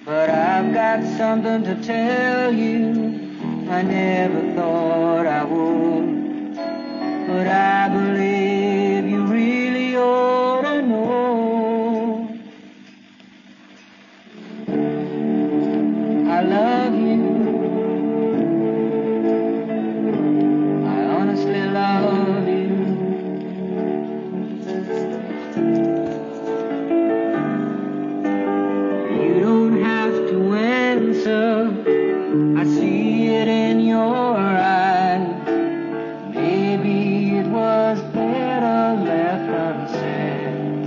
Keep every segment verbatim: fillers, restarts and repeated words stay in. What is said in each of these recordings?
but I've got something to tell you. I never thought I would, but I believe you really ought to know. I love you. I honestly love you. You don't have to answer. I see it in your eyes. Maybe it was better left unsaid.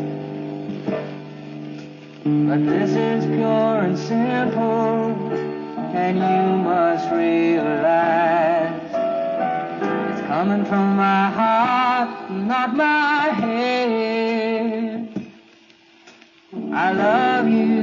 But this is pure and simple, and you must realize it's coming from my heart, not my head. I love you.